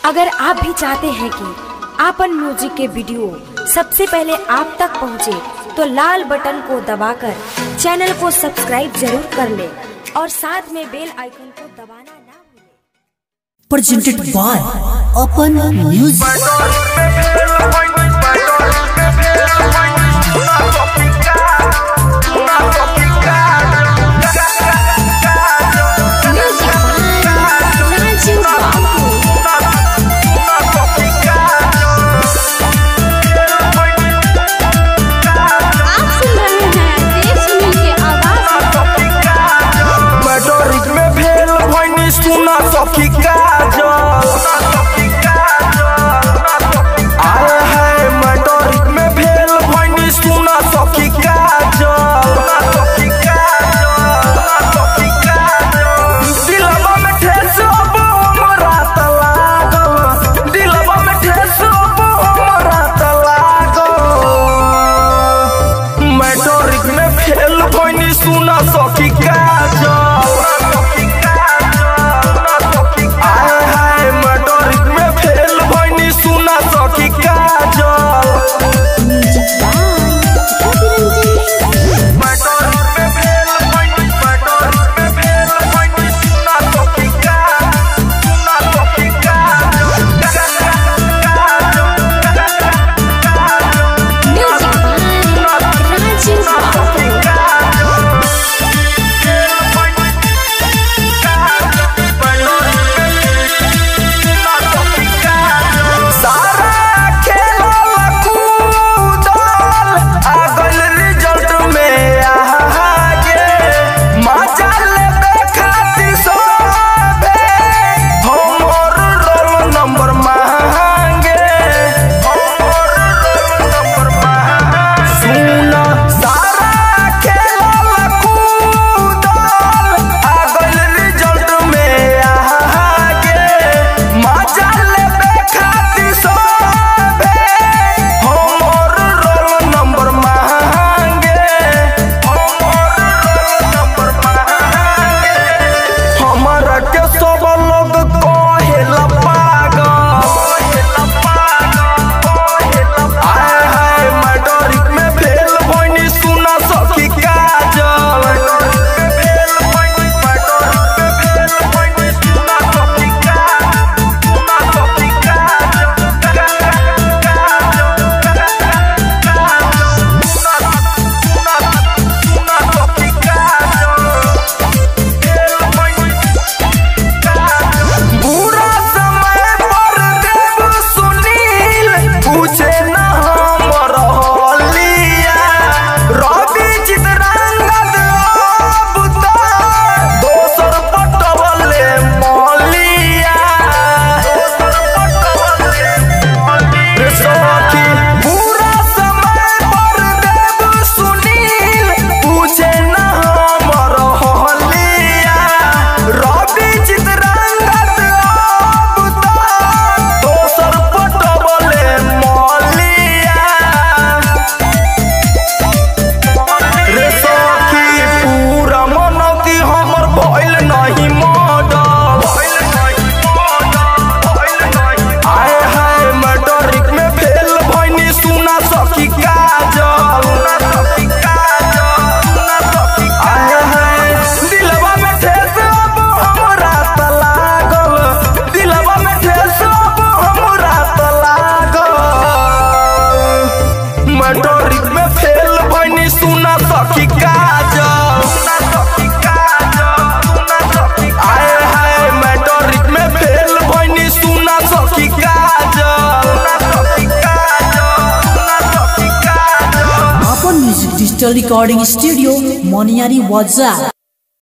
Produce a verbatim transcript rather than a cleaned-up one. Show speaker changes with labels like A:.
A: अगर आप भी चाहते हैं कि आपन म्यूजिक के वीडियो सबसे पहले आप तक पहुंचे, तो लाल बटन को दबाकर चैनल को सब्सक्राइब जरूर कर ले और साथ में बेल आइकन को दबाना ना भूलें।
B: Presented by Apan music.
C: सुना सखी काजल आए हाय मैट्रिक में फेल भइनी सुना सखी काजल मैट्रिक में फेल भइनी मैट्रिक में फेल भइनी सुना सखी काजल सुना सखी मैट्रिक में फेल भइनी सुना सखी काजल आए हाय मैट्रिक में फेल भइनी सुना सखी Kajal
B: Apan music digital recording studio Moniyari वाजा।